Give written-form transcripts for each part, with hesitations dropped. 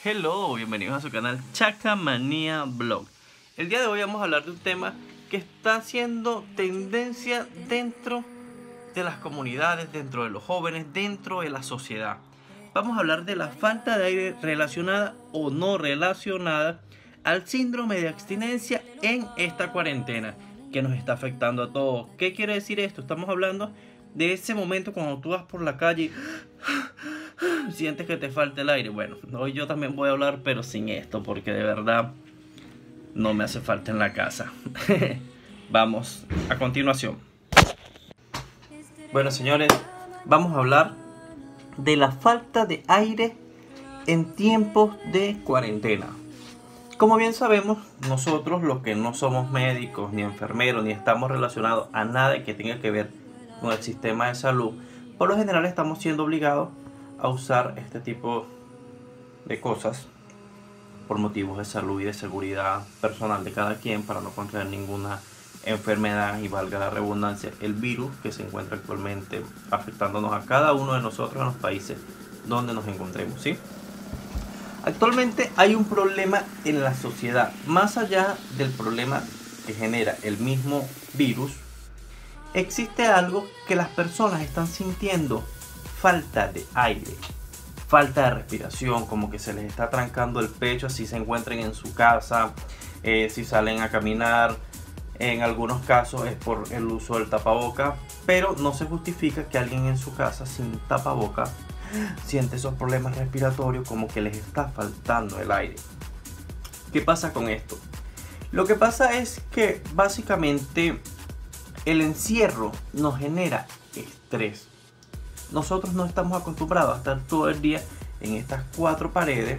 Hello, bienvenidos a su canal Chacamanía Blog. El día de hoy vamos a hablar de un tema que está haciendo tendencia dentro de las comunidades, dentro de los jóvenes, dentro de la sociedad. Vamos a hablar de la falta de aire relacionada o no relacionada al síndrome de abstinencia en esta cuarentena que nos está afectando a todos. ¿Qué quiere decir esto? Estamos hablando de ese momento cuando tú vas por la calle y sientes que te falta el aire. Bueno, hoy yo también voy a hablar, pero sin esto, porque de verdad no me hace falta en la casa. Vamos a continuación. Bueno, señores, vamos a hablar de la falta de aire en tiempos de cuarentena. Como bien sabemos, nosotros los que no somos médicos, ni enfermeros, ni estamos relacionados a nada que tenga que ver con el sistema de salud, por lo general estamos siendo obligados a usar este tipo de cosas por motivos de salud y de seguridad personal de cada quien, para no contraer ninguna enfermedad y, valga la redundancia, el virus que se encuentra actualmente afectándonos a cada uno de nosotros en los países donde nos encontremos, ¿sí? Actualmente hay un problema en la sociedad, más allá del problema que genera el mismo virus. Existe algo que las personas están sintiendo: falta de aire, falta de respiración, como que se les está trancando el pecho, así se encuentren en su casa, si salen a caminar. En algunos casos es por el uso del tapaboca, pero no se justifica que alguien en su casa sin tapaboca siente esos problemas respiratorios, como que les está faltando el aire. ¿Qué pasa con esto? Lo que pasa es que básicamente el encierro nos genera estrés. Nosotros no estamos acostumbrados a estar todo el día en estas cuatro paredes.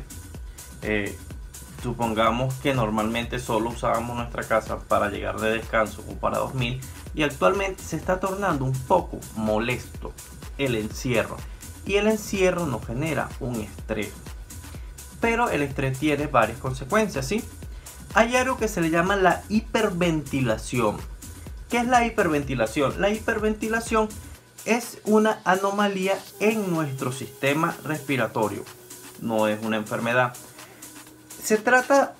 Supongamos que normalmente solo usábamos nuestra casa para llegar de descanso o para dormir, y actualmente se está tornando un poco molesto el encierro, y el encierro nos genera un estrés. Pero el estrés tiene varias consecuencias, ¿sí? Hay algo que se le llama la hiperventilación. ¿Qué es la hiperventilación? La hiperventilación es una anomalía en nuestro sistema respiratorio. No es una enfermedad. Se trata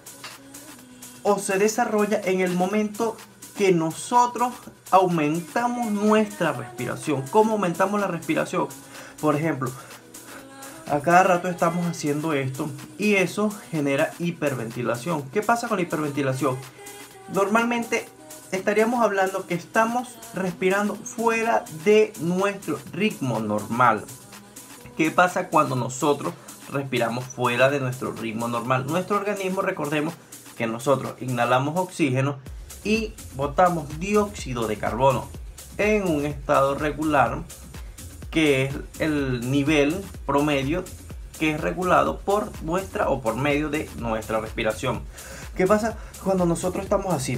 o se desarrolla en el momento que nosotros aumentamos nuestra respiración. ¿Cómo aumentamos la respiración? Por ejemplo, a cada rato estamos haciendo esto y eso genera hiperventilación. ¿Qué pasa con la hiperventilación? Normalmente estaríamos hablando que estamos respirando fuera de nuestro ritmo normal. ¿Qué pasa cuando nosotros respiramos fuera de nuestro ritmo normal? Nuestro organismo, recordemos que nosotros inhalamos oxígeno y botamos dióxido de carbono en un estado regular, que es el nivel promedio que es regulado por nuestra o por medio de nuestra respiración. ¿Qué pasa cuando nosotros estamos así?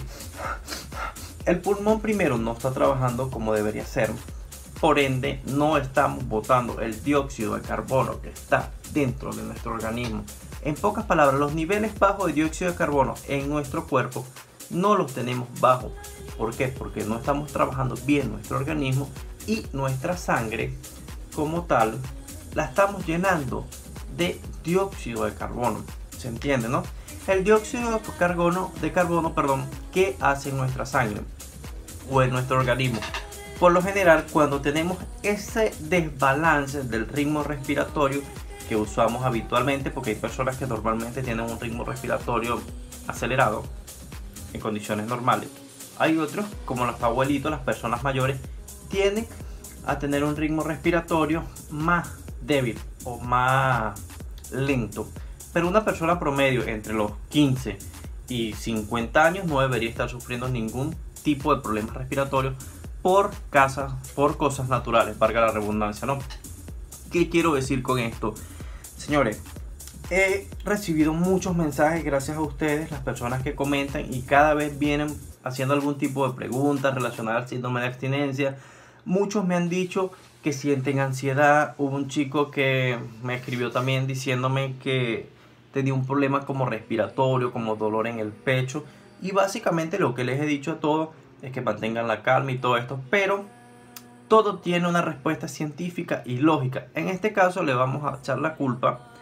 El pulmón primero no está trabajando como debería ser, por ende no estamos botando el dióxido de carbono que está dentro de nuestro organismo. En pocas palabras, los niveles bajos de dióxido de carbono en nuestro cuerpo no los tenemos bajos. ¿Por qué? Porque no estamos trabajando bien nuestro organismo, y nuestra sangre como tal la estamos llenando de dióxido de carbono. ¿Se entiende, no? El dióxido de carbono, ¿qué hace en nuestra sangre o en nuestro organismo? Por lo general, cuando tenemos ese desbalance del ritmo respiratorio que usamos habitualmente, porque hay personas que normalmente tienen un ritmo respiratorio acelerado en condiciones normales, hay otros, como los abuelitos, las personas mayores, tienden a tener un ritmo respiratorio más débil o más lento. Pero una persona promedio entre los 15 y 50 años no debería estar sufriendo ningún tipo de problemas respiratorios por cosas naturales, valga la redundancia, ¿no? ¿Qué quiero decir con esto? Señores, he recibido muchos mensajes gracias a ustedes, las personas que comentan, y cada vez vienen haciendo algún tipo de preguntas relacionadas al síndrome de abstinencia. Muchos me han dicho que sienten ansiedad. Hubo un chico que me escribió también diciéndome que tenía un problema como respiratorio, como dolor en el pecho, y básicamente lo que les he dicho a todos es que mantengan la calma y todo esto, pero todo tiene una respuesta científica y lógica. En este caso le vamos a echar la culpa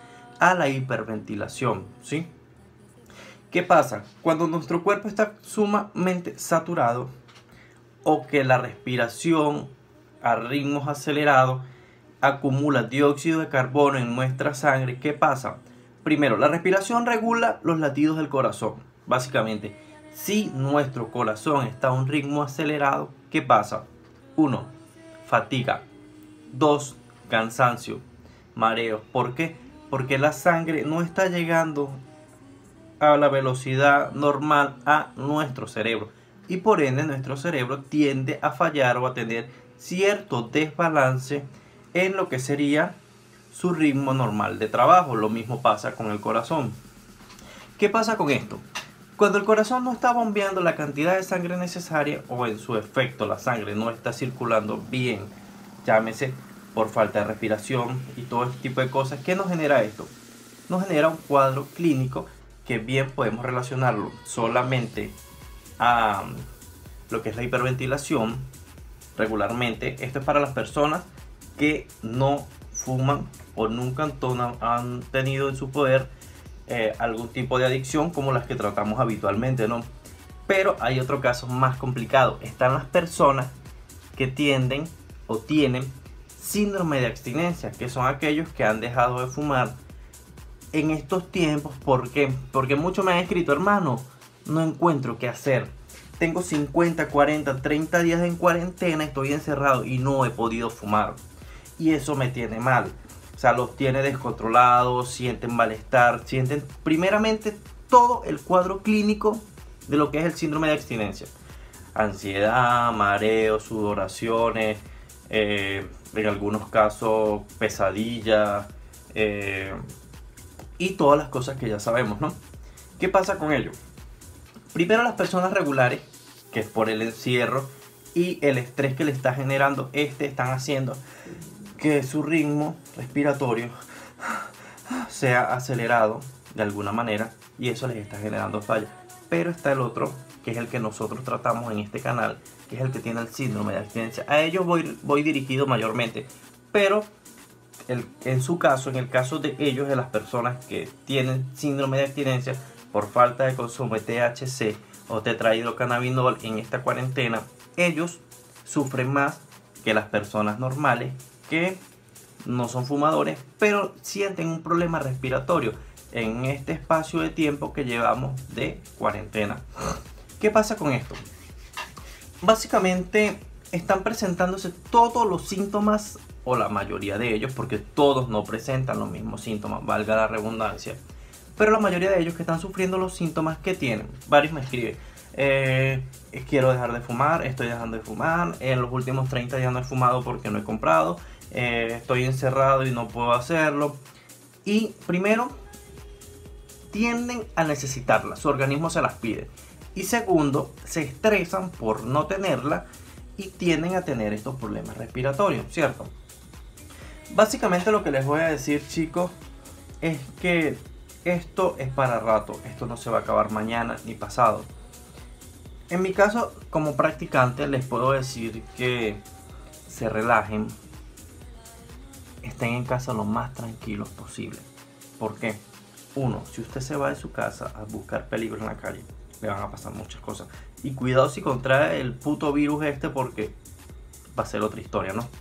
a la hiperventilación, ¿sí? ¿Qué pasa? Cuando nuestro cuerpo está sumamente saturado o que la respiración a ritmos acelerados acumula dióxido de carbono en nuestra sangre, ¿qué pasa? Primero, la respiración regula los latidos del corazón. Básicamente, si nuestro corazón está a un ritmo acelerado, ¿qué pasa? 1. Fatiga. 2. Cansancio. Mareo. ¿Por qué? Porque la sangre no está llegando a la velocidad normal a nuestro cerebro. Y por ende nuestro cerebro tiende a fallar o a tener cierto desbalance en lo que sería su ritmo normal de trabajo. Lo mismo pasa con el corazón. ¿Qué pasa con esto? Cuando el corazón no está bombeando la cantidad de sangre necesaria, o en su efecto la sangre no está circulando bien, llámese por falta de respiración y todo este tipo de cosas, ¿qué nos genera esto? Nos genera un cuadro clínico que bien podemos relacionarlo solamente a lo que es la hiperventilación. Regularmente, esto es para las personas que no fuman o nunca han tenido en su poder algún tipo de adicción como las que tratamos habitualmente, ¿no? Pero hay otro caso más complicado. Están las personas que tienden o tienen síndrome de abstinencia, que son aquellos que han dejado de fumar en estos tiempos. ¿Por qué? Porque muchos me han escrito: hermano, no encuentro qué hacer. Tengo 50, 40, 30 días en cuarentena, estoy encerrado y no he podido fumar. Y eso me tiene mal. O sea, los tiene descontrolados, sienten malestar, sienten primeramente todo el cuadro clínico de lo que es el síndrome de abstinencia. Ansiedad, mareo, sudoraciones, en algunos casos pesadillas, y todas las cosas que ya sabemos, ¿no? ¿Qué pasa con ello? Primero, las personas regulares, que es por el encierro y el estrés que le está generando están haciendo que su ritmo respiratorio sea acelerado de alguna manera, y eso les está generando fallas. Pero está el otro, que es el que nosotros tratamos en este canal, que es el que tiene el síndrome de abstinencia. A ellos voy dirigido mayormente, pero en su caso, en el caso de ellos, de las personas que tienen síndrome de abstinencia por falta de consumo de THC o tetrahidrocannabinol en esta cuarentena, ellos sufren más que las personas normales que no son fumadores, pero sienten un problema respiratorio en este espacio de tiempo que llevamos de cuarentena. ¿Qué pasa con esto? Básicamente están presentándose todos los síntomas, o la mayoría de ellos, porque todos no presentan los mismos síntomas, valga la redundancia, pero la mayoría de ellos que están sufriendo los síntomas que tienen. Varios me escriben: quiero dejar de fumar, estoy dejando de fumar, en los últimos 30 días no he fumado porque no he comprado, estoy encerrado y no puedo hacerlo. Y primero, tienden a necesitarla, su organismo se las pide. Y segundo, se estresan por no tenerla y tienden a tener estos problemas respiratorios, ¿cierto? Básicamente lo que les voy a decir, chicos, es que esto es para rato, esto no se va a acabar mañana ni pasado. En mi caso, como practicante, les puedo decir que se relajen, estén en casa lo más tranquilos posible. ¿Por qué? Uno, si usted se va de su casa a buscar peligro en la calle, le van a pasar muchas cosas. Y cuidado si contrae el puto virus porque va a ser otra historia, ¿no?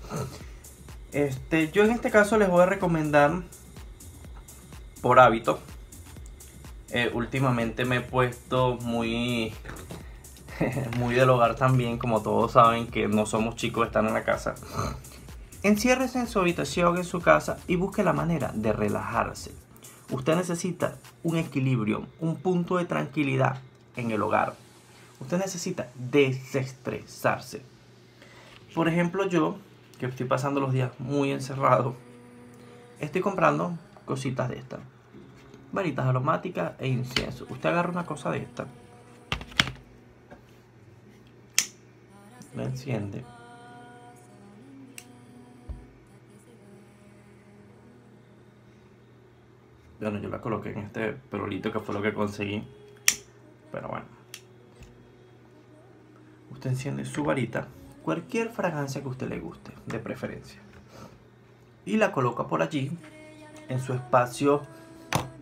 Yo en este caso les voy a recomendar, por hábito, últimamente me he puesto muy del hogar también, como todos saben que no somos chicos, están en la casa. Enciérrese en su habitación, en su casa, y busque la manera de relajarse. Usted necesita un equilibrio, un punto de tranquilidad en el hogar. Usted necesita desestresarse. Por ejemplo, yo, que estoy pasando los días muy encerrado, estoy comprando cositas de estas, varitas aromáticas e incienso. Usted agarra una cosa de esta, la enciende, bueno, yo la coloqué en este perolito que fue lo que conseguí, pero bueno, usted enciende su varita, cualquier fragancia que a usted le guste, de preferencia, y la coloca por allí, en su espacio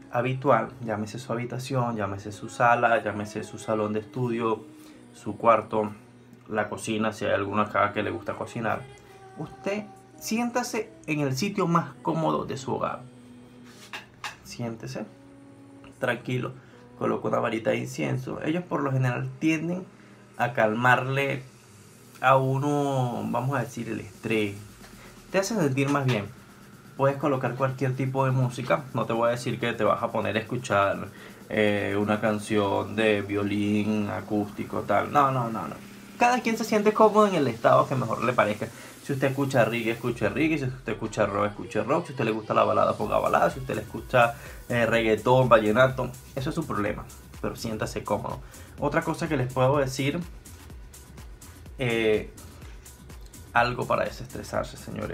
habitual, llámese su habitación, llámese su sala, llámese su salón de estudio, su cuarto, la cocina, si hay alguna acá que le gusta cocinar, usted siéntase en el sitio más cómodo de su hogar. Siéntese tranquilo, coloca una varita de incienso. Ellos por lo general tienden a calmarle a uno, vamos a decir, el estrés. Te hace sentir más bien. Puedes colocar cualquier tipo de música. No te voy a decir que te vas a poner a escuchar una canción de violín acústico, tal. No, no, no, no. Cada quien se siente cómodo en el estado que mejor le parezca. Si usted escucha reggae, escuche reggae. Si usted escucha rock, escuche rock. Si a usted le gusta la balada, ponga balada. Si a usted le escucha reggaetón, vallenato, eso es su problema. Pero siéntase cómodo. Otra cosa que les puedo decir, algo para desestresarse, señores.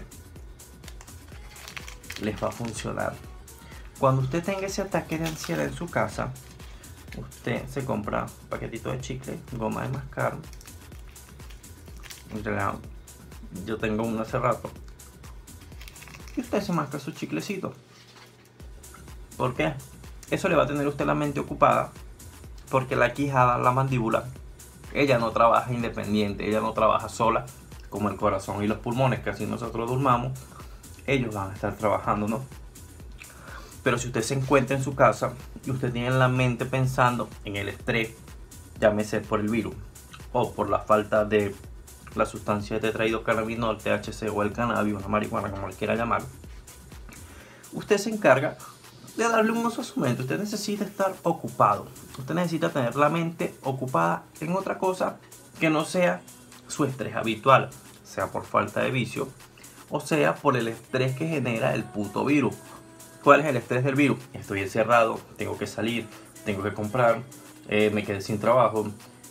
Les va a funcionar. Cuando usted tenga ese ataque de ansiedad en su casa, usted se compra un paquetito de chicle, goma de mascar. Yo tengo uno hace rato. Y usted se masca su chiclecito. ¿Por qué? Eso le va a tener a usted la mente ocupada. Porque la quijada, la mandíbula, ella no trabaja independiente, ella no trabaja sola, como el corazón y los pulmones, que así nosotros durmamos. Ellos van a estar trabajando, ¿no? Pero si usted se encuentra en su casa y usted tiene la mente pensando en el estrés, llámese por el virus o por la falta de la sustancia de tetrahidrocannabinol, THC o el cannabis o la marihuana, como le quiera llamar, usted se encarga de darle un uso a su mente. Usted necesita estar ocupado. Usted necesita tener la mente ocupada en otra cosa que no sea su estrés habitual, sea por falta de vicio o sea por el estrés que genera el puto virus. ¿Cuál es el estrés del virus? Estoy encerrado, tengo que salir, tengo que comprar, me quedé sin trabajo,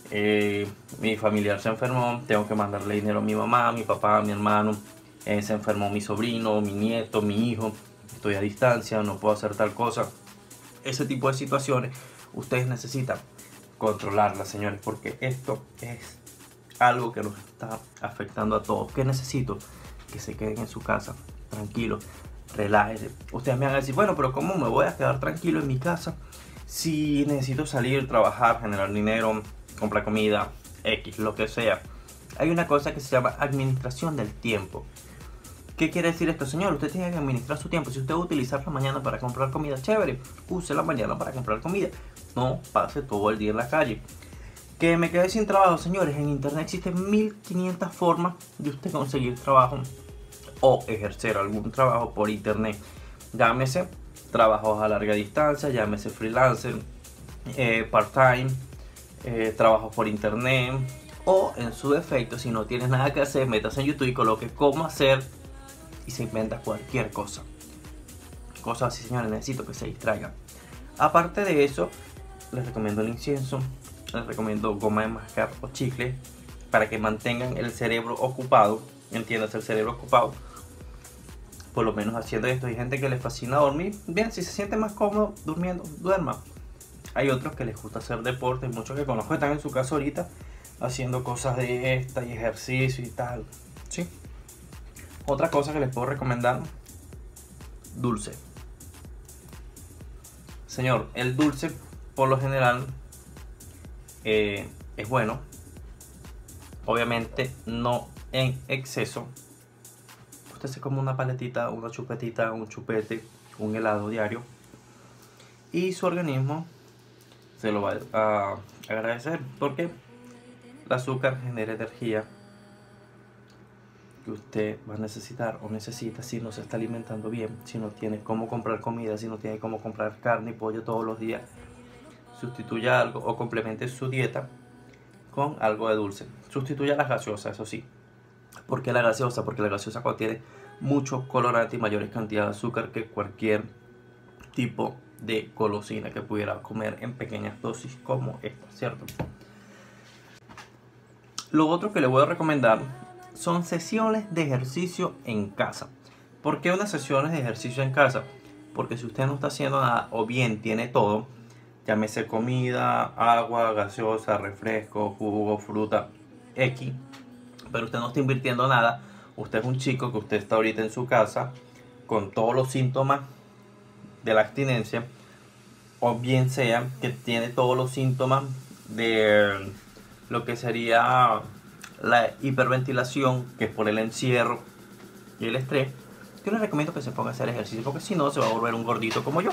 mi familiar se enfermó, tengo que mandarle dinero a mi mamá, a mi papá, a mi hermano, se enfermó mi sobrino, mi nieto, mi hijo, estoy a distancia, no puedo hacer tal cosa. Ese tipo de situaciones ustedes necesitan controlarlas, señores, porque esto es algo que nos está afectando a todos. ¿Qué necesito? Que se queden en su casa, tranquilos, relájense. Ustedes me van a decir, bueno, pero ¿cómo me voy a quedar tranquilo en mi casa si necesito salir, trabajar, generar dinero, comprar comida, X, lo que sea? Hay una cosa que se llama administración del tiempo. ¿Qué quiere decir esto, señor? Usted tiene que administrar su tiempo. Si usted va a utilizar la mañana para comprar comida, chévere, use la mañana para comprar comida. No pase todo el día en la calle. Que me quedé sin trabajo, señores. En internet existen 1500 formas de usted conseguir trabajo o ejercer algún trabajo por internet. Llámese trabajos a larga distancia, llámese freelancer, part-time, trabajos por internet, o en su defecto, si no tienes nada que hacer, métase en YouTube y coloque cómo hacer y se inventa cualquier cosa. Cosas así, señores, necesito que se distraigan. Aparte de eso, les recomiendo el incienso, les recomiendo goma de mascar o chicle para que mantengan el cerebro ocupado. Entiendas, el cerebro ocupado, por lo menos haciendo esto. Hay gente que les fascina dormir. Bien, si se siente más cómodo durmiendo, duerma. Hay otros que les gusta hacer deporte. Muchos que conozco están en su casa ahorita haciendo cosas de esta y ejercicio y tal. ¿Sí? Otra cosa que les puedo recomendar, dulce. Señor, el dulce por lo general es bueno. Obviamente no en exceso. Usted se come una paletita, una chupetita, un chupete, un helado diario y su organismo se lo va a agradecer, porque el azúcar genera energía que usted va a necesitar o necesita si no se está alimentando bien, si no tiene cómo comprar comida, si no tiene cómo comprar carne y pollo todos los días. Sustituya algo o complemente su dieta con algo de dulce. Sustituya las gaseosas, eso sí. ¿Por qué la gaseosa? Porque la gaseosa contiene mucho colorante y mayores cantidades de azúcar que cualquier tipo de golosina que pudiera comer en pequeñas dosis como esta, ¿cierto? Lo otro que le voy a recomendar son sesiones de ejercicio en casa. ¿Por qué unas sesiones de ejercicio en casa? Porque si usted no está haciendo nada o bien tiene todo, llámese comida, agua, gaseosa, refresco, jugo, fruta, X, pero usted no está invirtiendo nada, usted es un chico que usted está ahorita en su casa con todos los síntomas de la abstinencia, o bien sea que tiene todos los síntomas de lo que sería la hiperventilación, que es por el encierro y el estrés, yo les recomiendo que se ponga a hacer ejercicio, porque si no se va a volver un gordito como yo.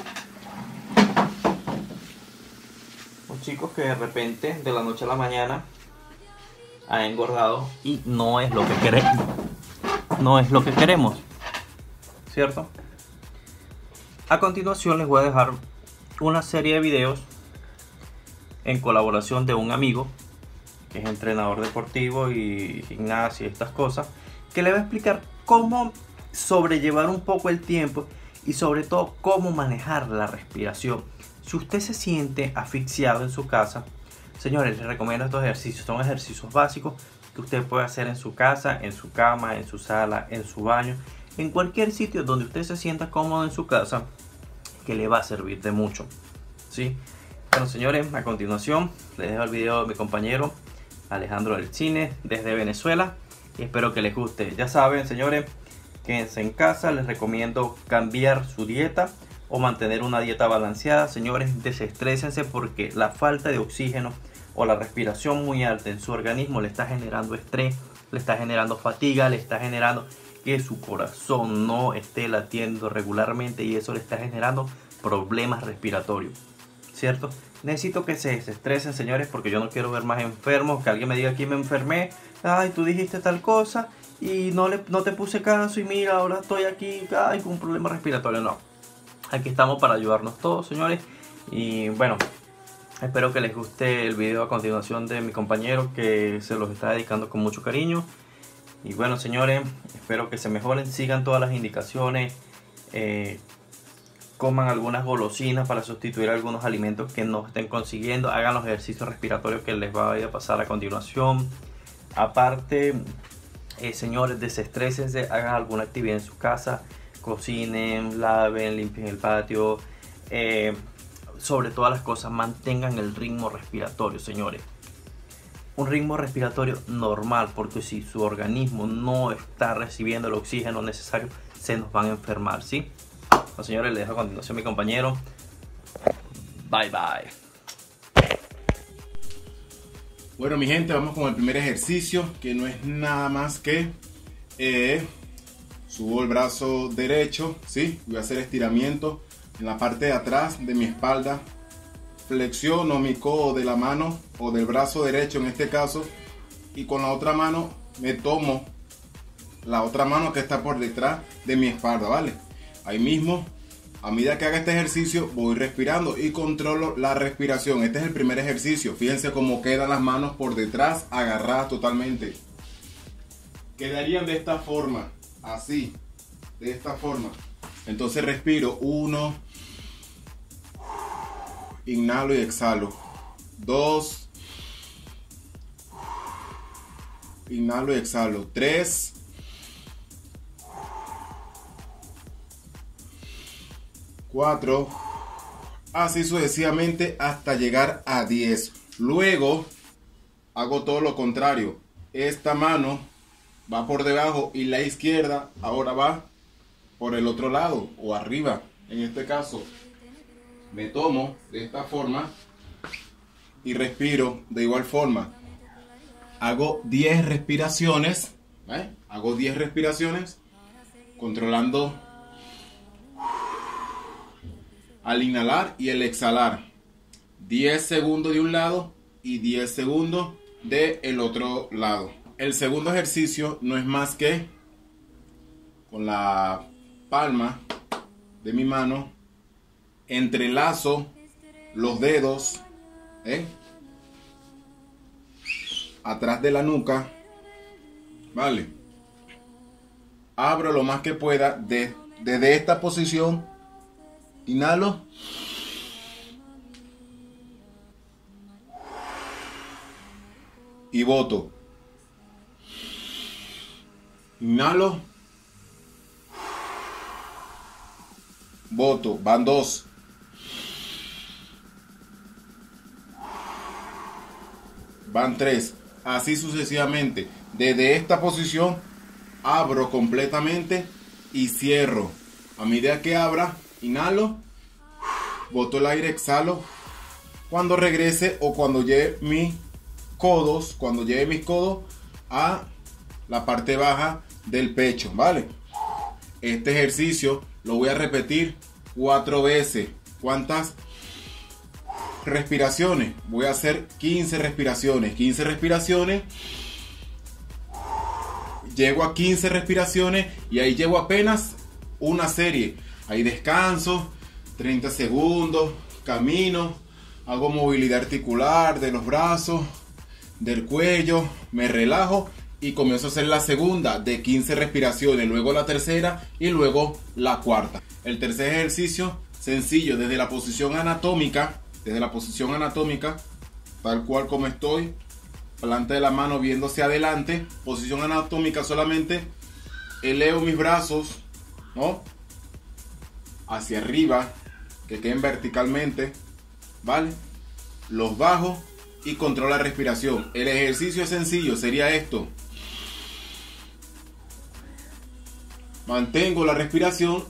Un chico que de repente, de la noche a la mañana, ha engordado y no es lo que queremos. No es lo que queremos, ¿cierto? A continuación les voy a dejar una serie de videos en colaboración de un amigo que es entrenador deportivo y gimnasio y estas cosas, que le va a explicar cómo sobrellevar un poco el tiempo y sobre todo cómo manejar la respiración. Si usted se siente asfixiado en su casa, señores, les recomiendo estos ejercicios. Son ejercicios básicos que usted puede hacer en su casa, en su cama, en su sala, en su baño, en cualquier sitio donde usted se sienta cómodo en su casa, que le va a servir de mucho, ¿sí? Bueno, señores, a continuación les dejo el video de mi compañero Alejandro del Cine desde Venezuela y espero que les guste. Ya saben, señores, quédense en casa. Les recomiendo cambiar su dieta o mantener una dieta balanceada. Señores, desestrésense, porque la falta de oxígeno o la respiración muy alta en su organismo le está generando estrés, le está generando fatiga, le está generando que su corazón no esté latiendo regularmente y eso le está generando problemas respiratorios, ¿cierto? Necesito que se desestresen, señores, porque yo no quiero ver más enfermos, que alguien me diga aquí me enfermé, ay, tú dijiste tal cosa y no te puse caso y mira, ahora estoy aquí, ay, con un problema respiratorio. No, aquí estamos para ayudarnos todos, señores. Y bueno, espero que les guste el video a continuación de mi compañero, que se los está dedicando con mucho cariño. Y bueno, señores, espero que se mejoren, sigan todas las indicaciones, coman algunas golosinas para sustituir algunos alimentos que no estén consiguiendo, hagan los ejercicios respiratorios que les va a pasar a continuación. Aparte, señores, desestrésense, hagan alguna actividad en su casa, cocinen, laven, limpien el patio, sobre todas las cosas mantengan el ritmo respiratorio, señores. Un ritmo respiratorio normal, porque si su organismo no está recibiendo el oxígeno necesario, se nos van a enfermar, ¿sí? Bueno, señores, les dejo a continuación a mi compañero. Bye bye. Bueno, mi gente, vamos con el primer ejercicio, que no es nada más que subo el brazo derecho, ¿sí? Voy a hacer estiramiento en la parte de atrás de mi espalda. Flexiono mi codo de la mano o del brazo derecho en este caso, y con la otra mano me tomo la otra mano que está por detrás de mi espalda, ¿vale? Ahí mismo, a medida que haga este ejercicio, voy respirando y controlo la respiración. Este es el primer ejercicio. Fíjense cómo quedan las manos por detrás, agarradas totalmente. Quedarían de esta forma, así, de esta forma. Entonces respiro, 1, inhalo y exhalo, 2, inhalo y exhalo, 3, 4, así sucesivamente hasta llegar a 10. Luego hago todo lo contrario. Esta mano va por debajo y la izquierda ahora va por el otro lado o arriba. En este caso me tomo de esta forma y respiro de igual forma. Hago 10 respiraciones, ¿eh? Hago 10 respiraciones controlando al inhalar y el exhalar. 10 segundos de un lado y 10 segundos del otro lado. El segundo ejercicio no es más que con la palma de mi mano entrelazo los dedos atrás de la nuca, vale. Abro lo más que pueda desde esta posición. Inhalo y boto. Inhalo, boto. Van 2. Van 3. Así sucesivamente. Desde esta posición abro completamente y cierro. A medida que abra, inhalo boto el aire, exhalo. Cuando regrese o cuando lleve mis codos, a la parte baja del pecho, ¿vale? Este ejercicio lo voy a repetir 4 veces. ¿Cuántas respiraciones? Voy a hacer 15 respiraciones. 15 respiraciones. Llego a 15 respiraciones y ahí llevo apenas una serie. Ahí descanso, 30 segundos, camino, hago movilidad articular de los brazos, del cuello, me relajo y comienzo a hacer la segunda de 15 respiraciones, luego la tercera y luego la cuarta. El tercer ejercicio, sencillo, desde la posición anatómica, tal cual como estoy, planta de la mano viéndose adelante, posición anatómica, solamente elevo mis brazos, ¿no?, hacia arriba, que queden verticalmente, ¿vale? Los bajo y controlo la respiración. El ejercicio es sencillo, sería esto. Mantengo la respiración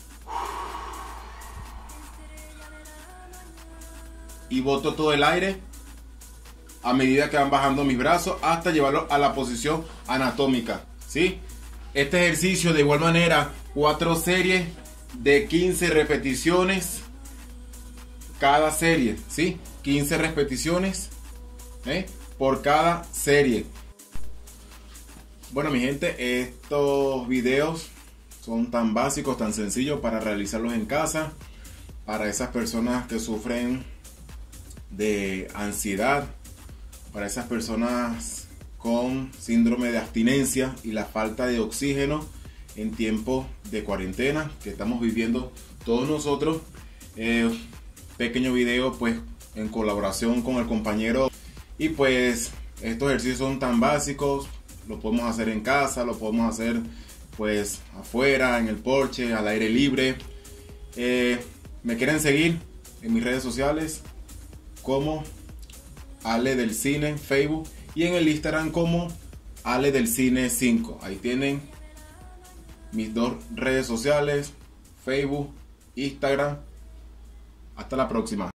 y boto todo el aire a medida que van bajando mis brazos hasta llevarlo a la posición anatómica, ¿sí? Este ejercicio de igual manera, 4 series de 15 repeticiones cada serie, ¿sí? 15 repeticiones por cada serie. Bueno, mi gente, estos videos son tan básicos, tan sencillos para realizarlos en casa, para esas personas que sufren de ansiedad, para esas personas con síndrome de abstinencia y la falta de oxígeno en tiempos de cuarentena que estamos viviendo todos nosotros. Pequeño video pues en colaboración con el compañero, y pues estos ejercicios son tan básicos, lo podemos hacer en casa, lo podemos hacer pues afuera, en el porche, al aire libre. Me quieren seguir en mis redes sociales como Ale del Cine en Facebook y en el Instagram como Ale del Cine 5. Ahí tienen mis 2 redes sociales, Facebook, Instagram. Hasta la próxima.